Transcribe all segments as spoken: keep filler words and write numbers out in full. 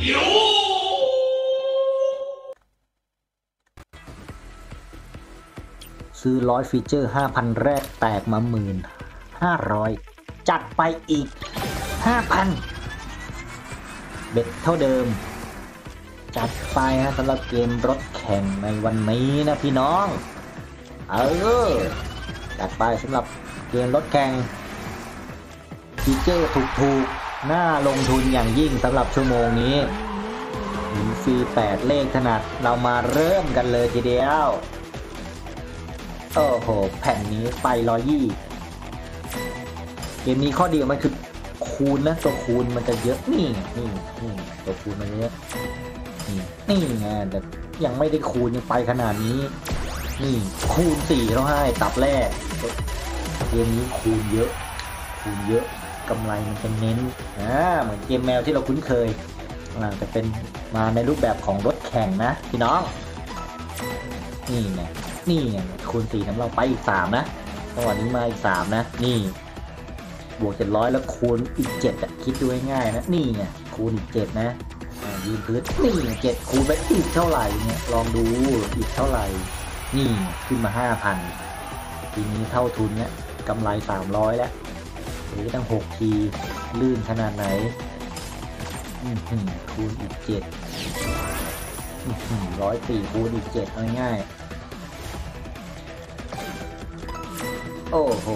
ซื้อร้อยฟีเจอร์ ห้าพัน แรกแตกมาหมื่นห้าร้อยจัดไปอีก ห้าพัน เบ็ดเท่าเดิมจัดไปฮะสำหรับเกมรถแข่งในวันนี้นะพี่น้องเออจัดไปสำหรับเกมรถแข่งฟีเจอร์ถูกๆน่าลงทุนอย่างยิ่งสำหรับชั่วโมงนี้หนึ่งฟรีแปดเลขถนัดเรามาเริ่มกันเลยทีเดียวโอ้โหแผ่นนี้ไปร้อยยี่เกมนี้ข้อดีมันคือคูณนะตัวคูณมันจะเยอะนี่นี่นี่ตัวคูณมันเยอะนี่นี่ไงแต่ยังไม่ได้คูณยังไปขนาดนี้นี่คูณสี่เขาให้ตับแรกเกมนี้คูณเยอะคูณเยอะกำไรมันจะเน้นอ่าเหมือนเกมแมวที่เราคุ้นเคยอ่าจะเป็นมาในรูปแบบของรถแข่งนะพี่น้องนี่ไงนี่ไงคูณสี่น้ำเราไปอีกสามนะจังหวะนี้มาอีกสามนะนี่บวกเจ็ดร้อยแล้วคูณอีกเจ็ดอ่ะคิดดูง่ายๆนะนี่ไงคูณอีกเจ็ดนะยืนพื้นนี่เจ็ดคูณไปอีกเท่าไหร่เนี่ยลองดูอีกเท่าไหร่นี่ขึ้นมาห้าพันทีนี้เท่าทุนเนี่ยกำไรสามร้อยแล้วหรือตั้งหกทีลื่นขนาดไหนคูณอีกเจ็ดร้อยสี่คูณอีกเจ็ดง่ายๆโอ้โห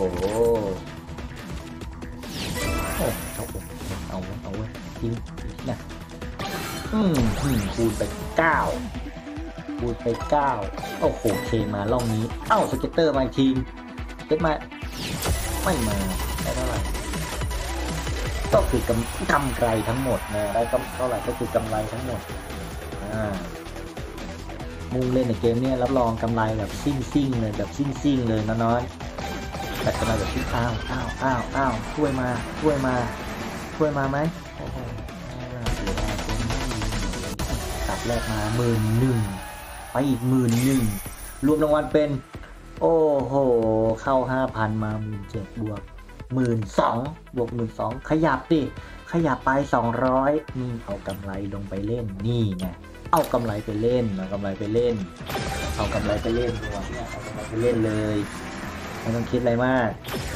เอาเอาเอาทิ้งนะอืมคูณไปเก้าคูณไปเก้าโอ้โหเคมาล่องนี้เอ้าสเก็ตเตอร์มาทีมเก็ตมาไม่มาได้เท่าไหร่ก็คือกำกำไรทั้งหมดนะได้เท่าไหร่ก็คือกำไรทั้งหมดอ่ามุ่งเล่นในเกมนี้รับรองกำไรแบบซิ่งซิ่งเลยแบบซิ่งซิ่งเลยน้อยๆแต่กำไรแบบที่อ้าวอ้าวอ้าวอ้าวช่วยมาช่วยมาช่วยมาไหมโอ้โหเสียดายคนไม่มีตัดแรกมาหมื่นหนึ่งไปอีกหมื่นหนึ่งรวมรางวัลเป็นโอ้โหเข้าห้าพันมาหมื่นเจ็ดบวกหมื่นสองบวกหมื่นสองขยับดิขยับไปสองร้อยนี่เอากำไรลงไปเล่นนี่ไงเอากำไรไปเล่นเอากำไรไปเล่นเอากำไรไปเล่นตัวเนี่ยเอากำไรไปเล่นเลยไม่ต้องคิดอะไรมาก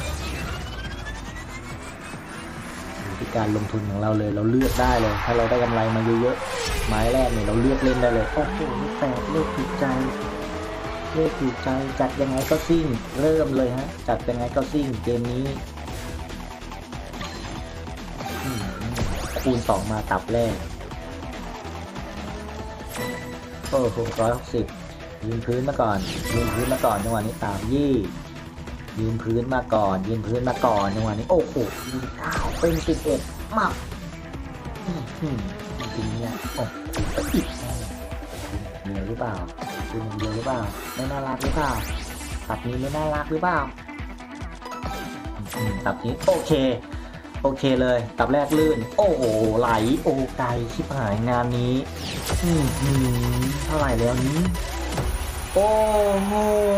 ที่การลงทุนของเราเลยเราเลือกได้เลยถ้าเราได้กำไรมาเยอะๆไม้แรกเนี่ยเราเลือกเล่นได้เลยโอ้โหนี่แปดเลขถูกใจเลขถูกใจจัดยังไงก็ซิ่งเริ่มเลยฮะจัดยังไงก็ซิ่งเกมนี้คูณสองมาตับแรกโอ้โหร้อยหกสิบยืนพื้นมาก่อนยืนพื้นมาก่อนจังหวะนี้สามยี่ยืนพื้นมาก่อนยืนพื้นมาก่อนจังหวะนี้โอ้โหยืนเก้าเป็นสิบเอ็ดมาอืมจริงเนี่ยโอ้โหอีกเหนื่อยหรือเปล่าคุณเดียวหรือเปล่าไม่น่ารักหรือเปล่าตับนี้ไม่น่ารักหรือเปล่าตับนี้โอเคโอเคเลยตับแรกลื่นโอ้โหไหลโอ้ไกลชิบหายงานนี้อืมเท่าไหร่แล้วนี้โอ้โห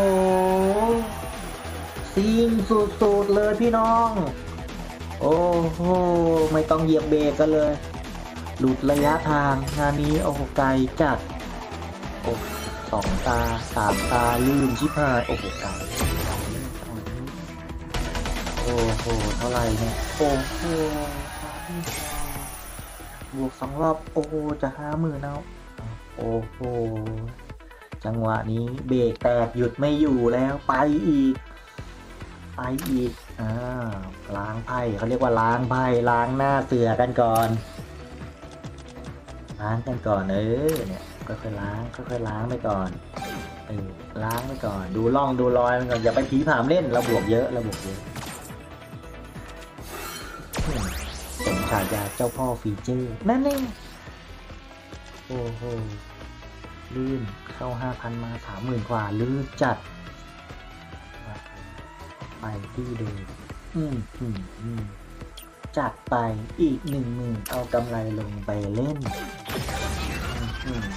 ซิ่งสุดๆเลยพี่น้องโอ้โหไม่ต้องเหยียบเบรกกันเลยหลุดระยะทางงานนี้โอ้โหไกลจัดโอ้สองตาสามตาลื่นชิบหายโอ้โหไกลโอ้โหเท่าไหร่เนี่ยโอ้โหบวกสองรอบโอ้โหจะห้าหมื่นเอาโอ้โหจังหวะนี้เบรกแตกหยุดไม่อยู่แล้วไปอีกไปอีกอ่าล้างไพ่เขาเรียกว่าล้างไพ่ล้างหน้าเสือกันก่อนล้างกันก่อนเออเนี่ยค่อยๆล้างค่อยๆล้างไปก่อนเออล้างไปก่อนดูร่องดูรอยมันก่อนอย่าไปผีผามเล่นเราบวกเยอะเราบวกเยอะสมฉายาเจ้าพ่อฟีเจอร์นั่นเองโอ้โหลื่นเข้าห้าพันมาสามหมื่นกว่าลื่นจัดไปที่เดิมอืมอืมอืมจัดไปอีกหนึ่งหมื่นเอากำไรลงไปเล่นอืม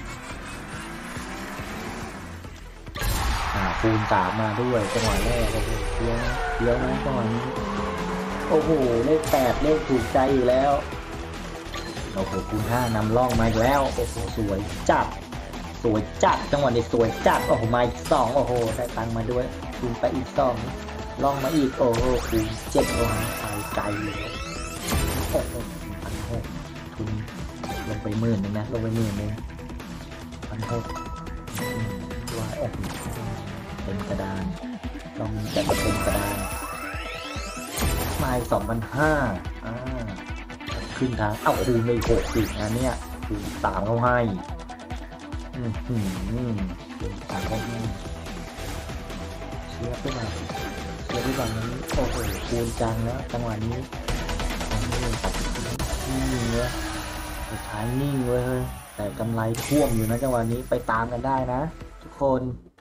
อ่าคูณสามมาด้วยจังหวะแรกโอ้โหเยอะเยอะนะจังหวะนี้โอ้โหเลขแปดเลขถูกใจอยู่แล้วโอ้โหคูณห้านำล่องมาอีกแล้วโอ้โหสวยจัดสวยจัดจังหวะนี้สวยจัดโอ้โหมาอีกสองโอ้โหได้ตังค์มาด้วยคูณไปอีกสองล่องมาอีกโอ้โหคูณเจ็ดโอ้โหไปไกลเลยโอ้โหพันหกทุนลงไปหมื่นนึงนะลงไปหมื่นนึงพันหกว่าโอ้โหเต็มกระดานลองจัดเต็มกระดานมาอีกสองพันห้าอ่าขึ้นทางเอ้าคูณไม่หกสินะเนี่ยคูณสามเขาให้อืมอืมอืมคูณสามเขาให้เชื่อไปหน่อยเชื่อไปก่อนนี้โอ้โหคูณจังแล้วจังหวะนี้นิ่งเลยสุดท้ายนิ่งเลยแต่กำไรท่วมอยู่นะจังหวะนี้ไปตามกันได้นะทุกคน